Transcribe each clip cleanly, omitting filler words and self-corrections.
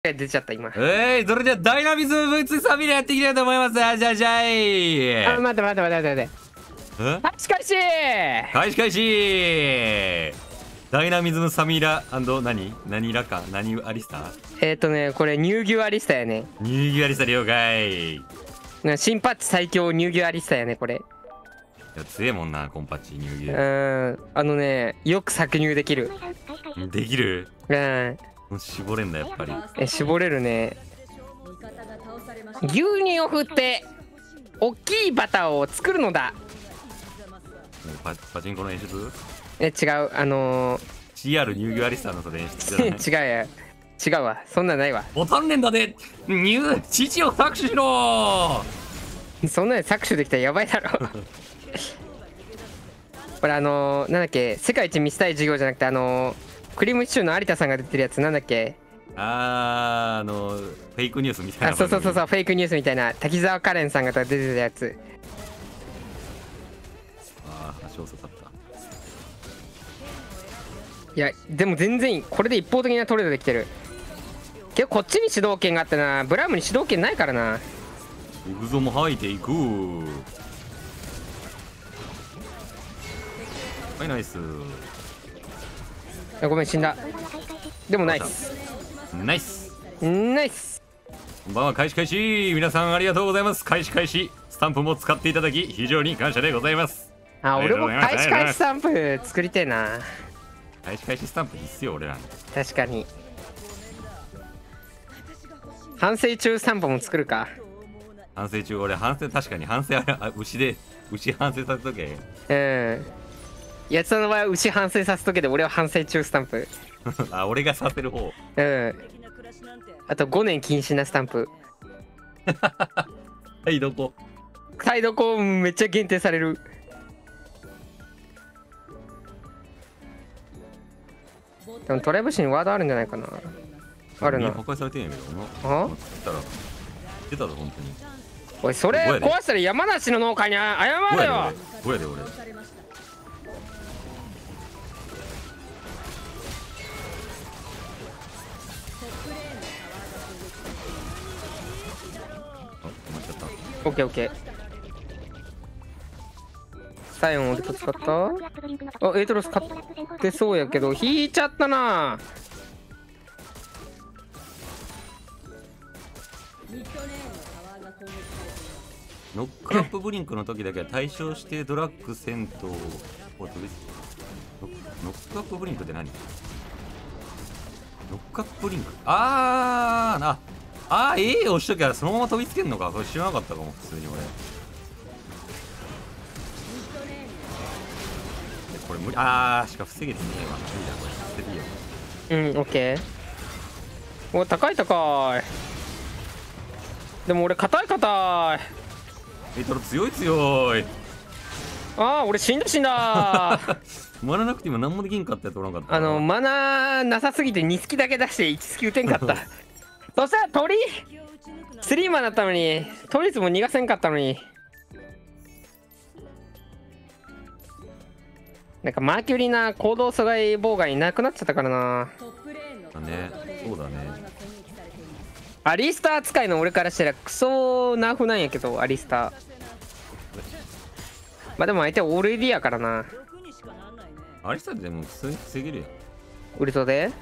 出ちゃった今。 それではダイナミズム V2 サミラやっていきたいと思います。じゃあい。 あ、待って。開始開始。 開始開始。ダイナミズムサミラ&何ラカ何アリスタこれ乳牛アリスタやね。 乳牛アリスタ了解。 新パッチ最強乳牛アリスタやねこれ。 いや強えもんなコンパッチ乳牛。 よく搾乳できる。 できる。絞れんだやっぱり。 絞れるね。牛乳を振って大きいバターを作るのだ。 パチンコの演出？ 違う CR 乳牛アリスターのそれ演出じゃない？ 違うわ、そんなんないわ。 ボタン連打で乳を搾取しろ。 そんなに搾取できたらやばいだろ。これなんだっけ、世界一見せたい授業じゃなくてクリームシチューの有田さんが出てるやつなんだっけ。 フェイクニュースみたいな。 そうフェイクニュースみたいな滝沢カレンさんが出てたやつ。 足遅かった。 いやでも全然これで一方的なトレードできてる。結構こっちに主導権があってな、ブラウムに主導権ないからな。 ウグゾも吐いていく。はい、ナイス。 ごめん死んだ。でもナイスナイス。 こんばんは。開始。皆さんありがとうございます。開始。スタンプも使っていただき非常に感謝でございます。 俺も開始スタンプ作りてえな。 開始スタンプ必要俺ら。 確かに。反省中スタンプも作るか。 反省中。俺確かに反省牛反省させとけ。 やつの場合は牛反省させとけで、俺は反省中スタンプ。 俺がさせる方。 あと5年禁止なスタンプ。 はいどこめっちゃ限定される。でもトライブシにワードあるんじゃないかな。あるな。 破壊されてんやけどな。 出たぞ本当に。 おいそれ壊したら山梨の農家に謝れよ。 これで俺。 オッケー。サイオン俺と使った。エイトロス買ってそうやけど引いちゃったな。 ノックアップブリンクの時だけは対象してドラッグ戦闘を飛び。ノックアップブリンクって何？ノックアップブリンク。A 押しときゃそのまま飛びつけんのか。それ知らなかったかも普通に俺。これ無理。しか防げてねえわ。無理だこれ。捨てていいよ。 オッケー。お高い。でも俺硬い。 エイトロ強い。 俺死んだ。 マナなくて今何もできんかったやつおらんかった。 マナなさすぎて2スキだけ出して1スキ打てんかった。そしたら鳥スリーマンだったのにトリスも逃がせんかったのに。なんかマーキュリーな行動阻害妨害なくなっちゃったからな。 そうだね。 アリスター使いの俺からしたらクソナーフなんやけど、アリスター。でも相手オールエディやからな。 アリスターでも普通に防げるやん。 ウルトで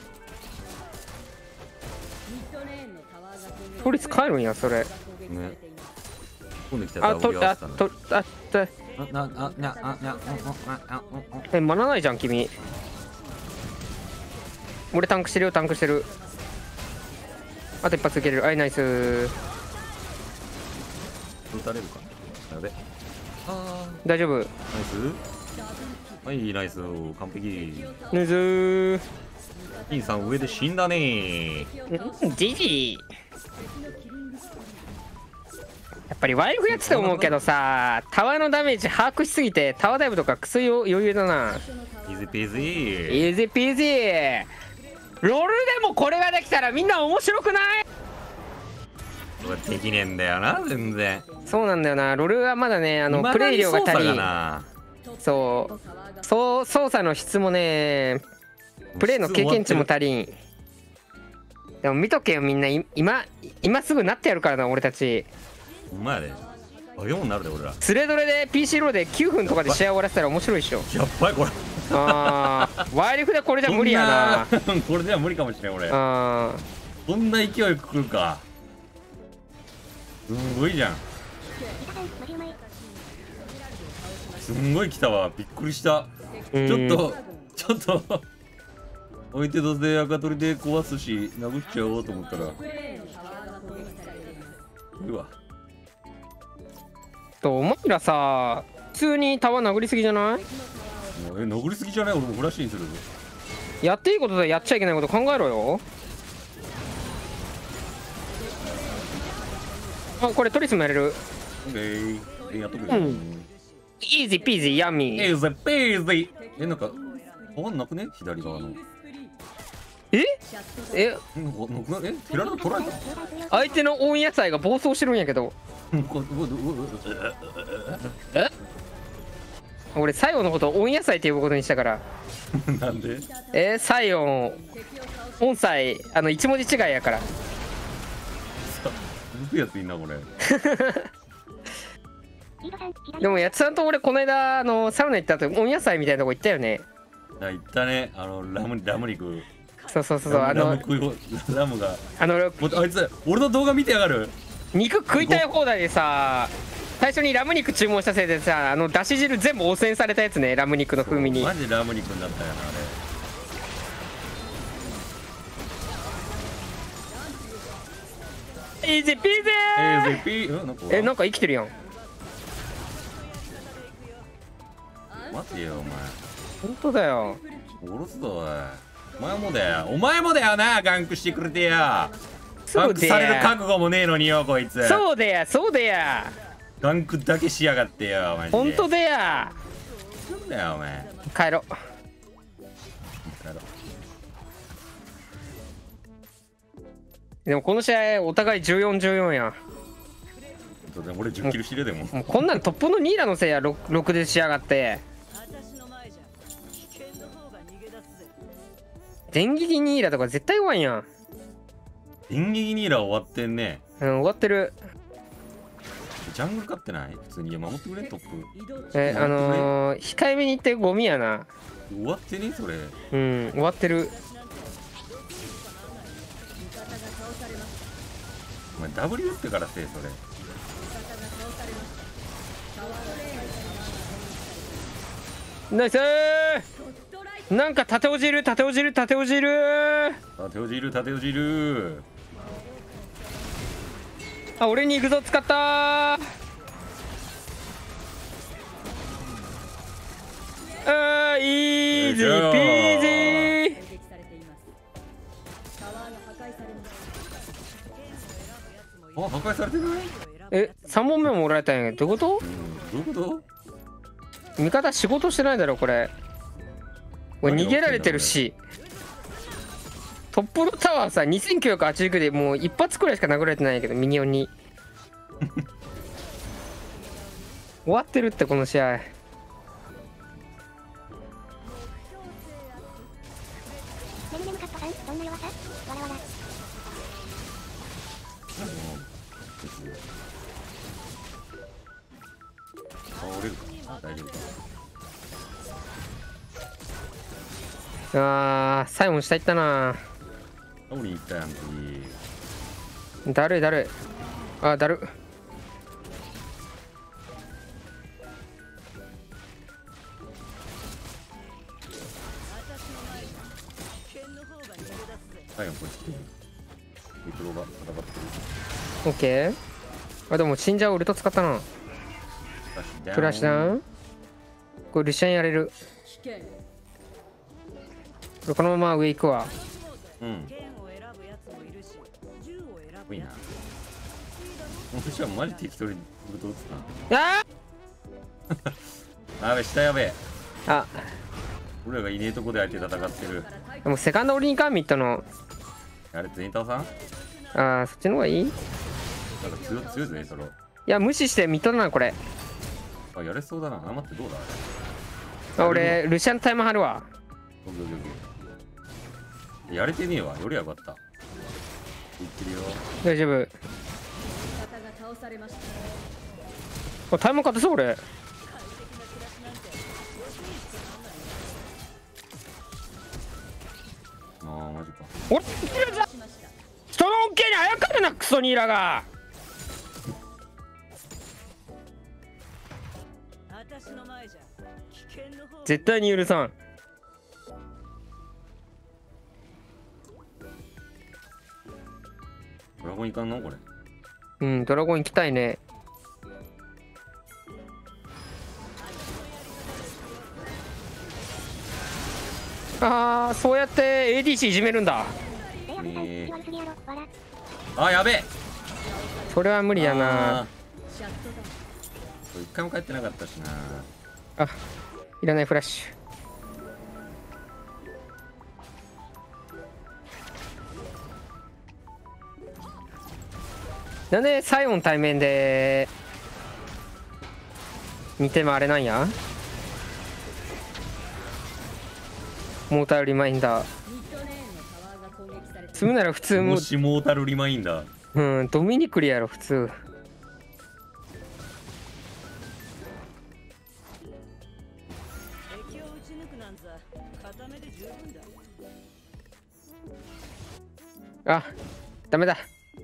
トリス帰るんやそれ。 今度来たらマナないじゃん君。俺タンクしてる。あと一発いける。ナイス。 撃たれるか。やべ。 大丈夫。 ナイス。はい、ナイス。完璧。 ナイス。 インさん上で死んだね。 ジジイ。やっぱりワイフやってて思うけどさ、タワーのダメージ把握しすぎてタワーダイブとかクソ余裕だな。 イージーピージー。ロールでもこれができたらみんな面白くない？ できねえんだよな全然。 そうなんだよな。ロールはまだねプレイ量が足りん。操作の質もねプレイの経験値も足りん。 でも見とけよみんな、今すぐなってやるからな俺たち。 お前やでバケモンになるで俺ら。 スレドレで PC ローで9分とかで試合終わらせたら面白いっしょ。 やっばいこれ。 ああワイリフでこれじゃ無理やな。 そんなこれでは無理かもしれん俺。 あこんな勢い来るか。すんごいじゃん。すんごい来たわ、びっくりした。ちょっと相手土星赤鳥で壊すし殴っちゃおうと思ったらうわ。 お前らさ普通にタワー殴りすぎじゃない？ 殴りすぎじゃない？俺もフラッシュにするぞ。 やっていいこととやっちゃいけないこと考えろよ。あこれトリスもやれる。 やっとくよ。 イージーピージーヤンミー。 イージーピージー。なんか変わんなくね左側の。 えなんかなくね？テララ取られた？ 相手の温野菜が暴走してるんやけど。俺サイオンのこと温野菜って呼ぶことにしたから。 なんで？ サイオン温菜一文字違いやから。 むずいやついんなこれ。 でもやつさんと俺この間サウナ行った後温野菜みたいなとこ行ったよね。 行ったね。ラム肉。 そうラムがあいつ俺の動画見てやがる。 肉食いたい放題でさ最初にラム肉注文したせいでさだし汁全部汚染されたやつね。ラム肉の風味にマジでラム肉になったよなあれ。 イージーピージー。なんか生きてるやん。 待てよお前。 本当だよ。 おろすぞおい。お前もだよな。ガンクしてくれてや。ガンクされる覚悟もねえのによこいつ。 そうだやガンクだけしやがってよマジで。 本当だや。 なんだよお前。 帰ろう。でもこの試合お互い14-14やん。 俺10キルしてるでも。 もうこんなんトップのニーラのせいや。6でしやがって。電撃ニーラとか絶対弱いやん。 電撃ニーラ終わってんね。 終わってる。 ジャングル勝ってない？普通に。いや守ってくれトップ。 控えめに言ってゴミやな。 終わってねそれ。 終わってる。 お前 W 打ってからせえそれ。 ナイスー。なんか縦落ちる。あ俺に行くぞ。使ったー。イージーピージー。 破壊されてない？ 3問目もおられたんや。どういうこと？ どういうこと？ 味方仕事してないだろこれ。俺逃げられてるし。トップのタワーさ2989でもう一発くらいしか殴られてないけどミニオンに終わってるってこの試合。 折れるか。大丈夫か。 最後に下行ったな。 どこに行ったやん次。 だるいだるい。だる。 最後こっち来てる。ミクロが戦ってる。 オッケー。でも死んじゃう。ウルト使ったな。フラッシュダウン。これルシアンやれる。このまま上行くわ。 いいな。むしろマジ適当にウルト打つな。やべ下やべえ。俺らがいねえとこで相手戦ってる。 でもセカンドオリにかミッドの。 あれ全員倒さん？ そっちの方がいい？ なんか強いぜそれ。 いや無視してミッドだなこれ。 やれそうだな。待ってどうだ？ 俺ルシアンタイム張るわ。 やれてねえわ。よりやよかった。 ってるよ。 大丈夫。 味方が倒されました。 あ、タイム勝てそう俺。 ああマジか。 俺人の恩恵にあやかるなクソニーラが。 私の前じゃ危険の方。 絶対に許さん。 ドラゴンいかんのこれ。 うん、ドラゴン行きたいね。ああ、そうやって ADC いじめるんだ。 あやべえ。 それは無理やな。 あー一回も帰ってなかったしな。 あ、いらないフラッシュ。なんでサイオン対面で2手もあれなんや。モータルリマインダー積むなら普通ももしモータルリマインダー。 うん、ドミニクリやろ普通。 敵を撃ち抜くなんざ片目で十分だ。 あ、ダメだ。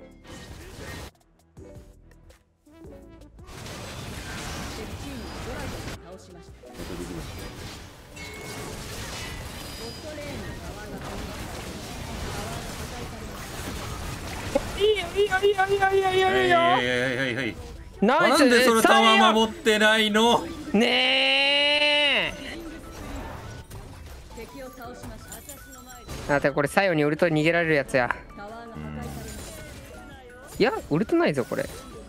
敵チームドラゴンを倒しました。ボットレーンのタワーが攻撃され、 いいよいいよいいよいいよいいよいいよいいよ。 はいナイス。 なんでそのタワーサイ守ってないの。 オンねえ。 敵を倒しました。私の前であ、てこれサイオンにウルト逃げられるやつや。 タワーが破壊されました。 いやウルトないぞこれ。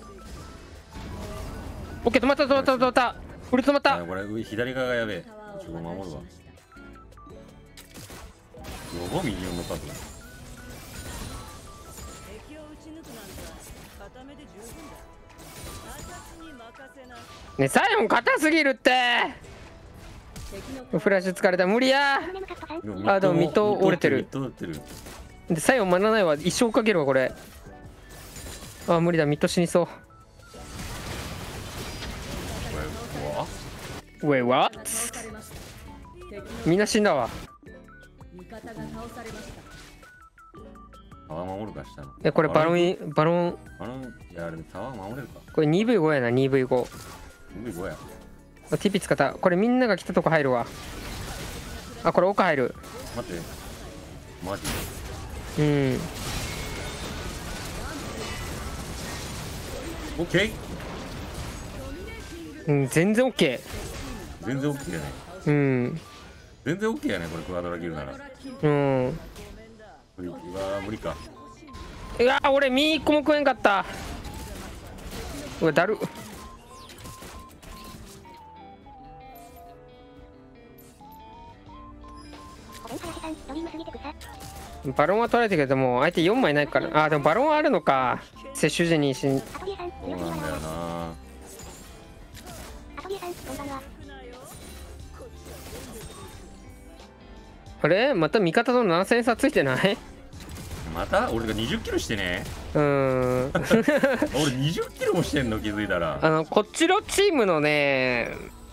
オッケー、止まった止まった止まった。ウルト止まった。 あこれ上左側がやべえ。 タワーちょっとを破壊守るわ。 しました。 やばミニオンの数。 敵を撃ち抜くなんざ片目で十分だ。私に任せな。 ね、サイオン硬すぎるって。 敵のフラッシュ疲れた、無理や。あでもミッド折れてるミッド折れてる。 でサイオン学らないわ。一生かけるわこれ。あ無理だ、ミッド死にそう。ウェイワッ倒されました。敵のみんな死んだわ。 味方が倒されました。 タワー守るかしたの。 えこれバロンバロンバロンいやあれタワー守れるか。 これ 2V5 やな。 2V5 25や。 あ TP 使った。これみんなが来たとこ入るわ。あこれ奥入る。 待ってマジうんで。オッケー。 うん、全然 OK。 全然オッケーやね。 うん全然オッケーやねこれクワドラ切るなら。 うん無理うわー無理か。 うわ俺身1個も食えんかった。うわだる。バロンは取られたけども相手4枚ないから。あでもバロンはあるのか。接種時に死ん。 そうなんだよな。 あれまた味方と7000差ついてない？ また俺が20キロしてね。 うーん俺20キロもしてんの気づいたら。 こっちのチームのね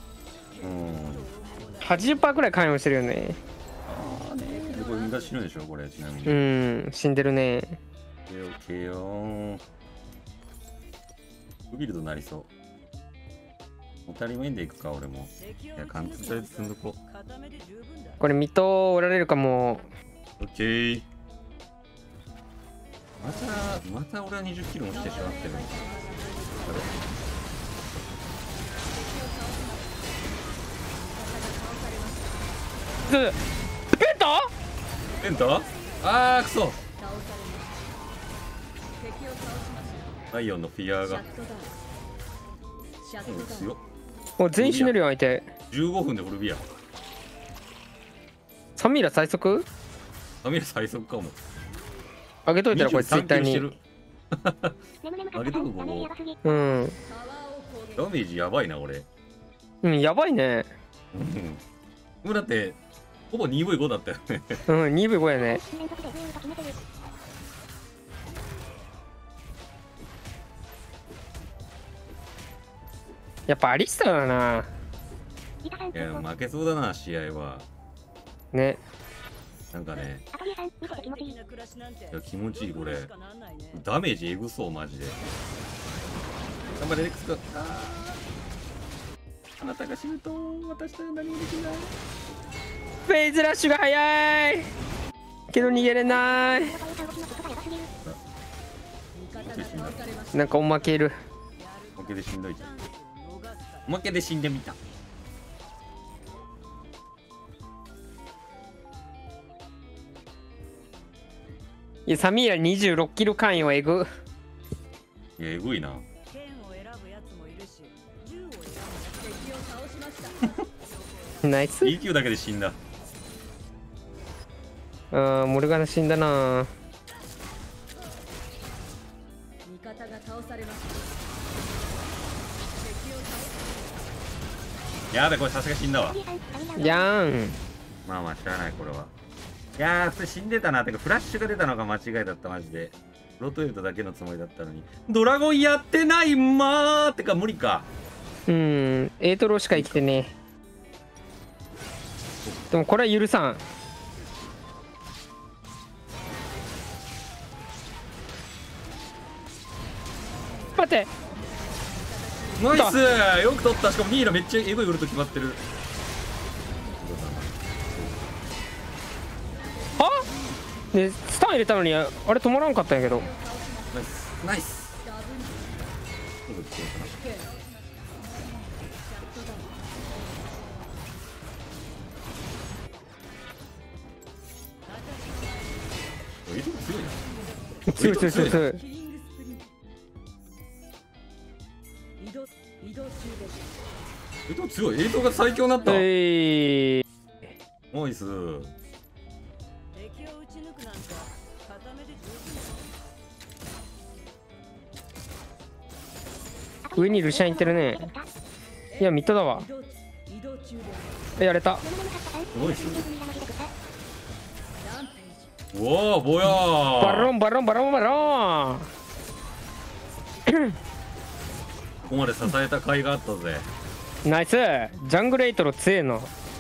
うん。 80% くらい関与してるよね。 ああね。でこれみんな死ぬでしょこれちなみに。 うオッん死んでるね。 ケーよ。ビルドなりそう。おたり面でいくか俺も。いや貫通とりあえず積んどこ。 片目で十分だ。 これ水戸おられるかも。 オッケー。また俺は20キロもしてしまってる。 ペンタ？ ペンタ？あーくそ。 倒されました。敵を倒しました。 ライオンのフィアーがシャットダウン。シャットダウン。 強っ。 もう全員死ねるよ相手。 15分でフルビア。 サミーラ最速アミラ最速かも。 上げといたらこれツイッターに。 上げとくここ。 うんタワーを攻撃。 ダメージやばいな俺。 うんやばいね。 うんもうだってほぼ 2V5 だったよね。 うん 2V5 やね。 やっぱアリスタだな。 いや負けそうだな試合は。 ね。 なんかね、 快適な暮らしなんていや気持ちいいこれ。 しかなんないね。 ダメージエグそうマジで。頑張れレックス君。あなたが死ぬと私は何もできない。 フェイズラッシュが速いけど逃げれない。なんかおまけいる。 おまけでしんどいじゃん。おまけで死んでみた。 いやサミーラ26キロ関与はエグ。 いやエグいな。 剣を選ぶやつもいるし、銃を選ぶ敵を倒しました。 ナイス。 EQ だけで死んだ。 あーモルガナ死んだな。 味方が倒されました。敵を倒やべこれさすが死んだわ。 やーん。 まあまあ知らないこれは。いやーそれ死んでたな。てかフラッシュが出たのが間違いだったマジで。ロトエルトだけのつもりだったのにドラゴンやってないまーてか無理か。 エートロしか生きてねえ。でもこれは許さん。待ってナイスよく取った。しかもミイラめっちゃエゴいウルト決まってる。 はでスタン入れたのにあれ止まらんかったんやけど。 ナイスナイス。エド強いな。 強い強い強い強い。 キリングスプリント。移動中です。 エド強い。エドが最強になった。ナイス。 敵を撃ち抜くなんて片目で十分。 上にルシャンいってるね。いやミッドだわ。 移動中です。 やれた。 すごいっすね。 ランページ。 うわーぼやー。 バロンバロンバロンバロン。 ここまで支えた甲斐があったぜ。 ナイス。ジャングルエイトロ強えな。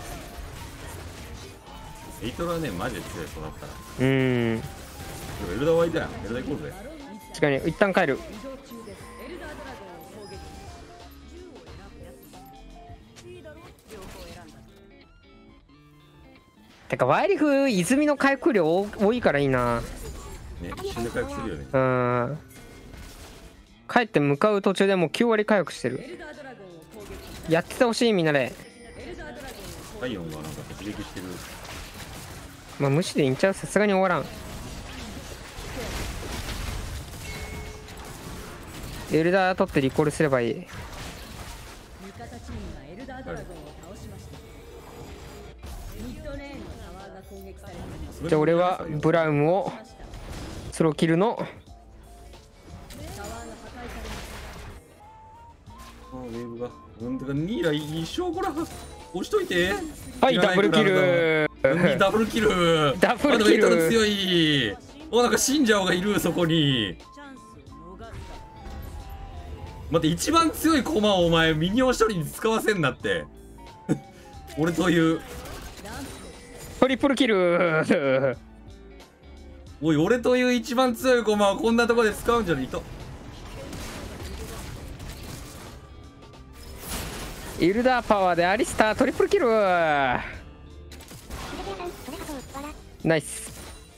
エイトラはねマジで強いそうだったら。 エでもエルダーはいたやん。エルダー行こうぜ。 確かに一旦帰る。 移動中です。エルダードラゴンを攻撃。銃を選ぶやつもいいだろ。両方選んだ。 てかワイリフ泉の回復量多いからいいな。 ね一瞬で回復するよね。 帰って向かう途中でもう9割回復してる。 エルダードラゴンを攻撃。 やっててほしいみんなで。 エルダードラゴンを攻撃。 タイオンがなんか突撃してる。 まあ無視でいいんちゃう。さすがに終わらん。エルダー取ってリコールすればいい。 味方チームがエルダードラゴンを倒しました。ミッドレーンのタワーが攻撃されました。 じゃあ俺はブラウンをスローキルのタワーが破壊されました。 あウェーブが。うんてかミイラ一生これ押しといて。 はいダブルキル。 ダブルキル。 ダブルキルあでもエイトラ強い。おなんか死んじゃおがいるそこに。 チャンスを逃すか。 待って一番強い駒をお前ミニオン処理に使わせんなって俺というトリプルキル。 おい俺という一番強い駒をこんなところで使うんじゃねえと。 エルダーパワーでアリスタートリプルキル。ナイス。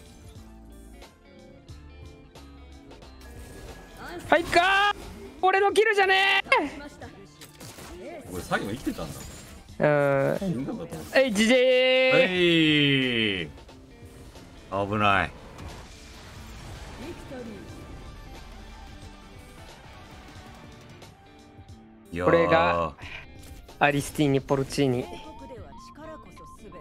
はいかー。俺のキルじゃねこれ最後生きてたんだ。 ー。 死んだんだと思って。 はいジジー。 はい危ない。いやーこれがアリスティーニポルチーニ。 王国では力こそすべて。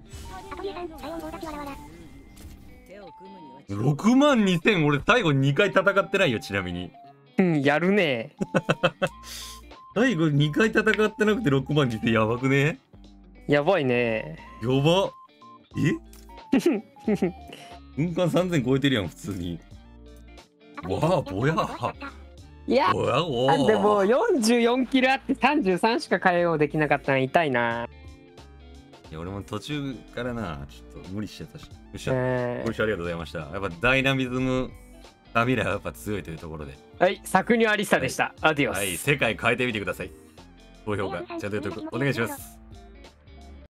手を組むには 6万2000俺最後2回戦ってないよちなみに。 うんやるね。 最後2回戦ってなくて6万2000やばくね。 やばいね。 やば。運搬3000超えてるやん普通に。わあぼやー。 いやおやおなんでもうー 44キルあって33しか変えようできなかったの痛いな。 いや俺も途中からな、ちょっと無理してたし。よっしゃ、 えご視聴ありがとうございました。やっぱダイナミズム、カミラがやっぱ強いというところで。 はい、搾乳アリサでした。アディオス。 はい、世界変えてみてください。高評価、チャンネル登録お願いします。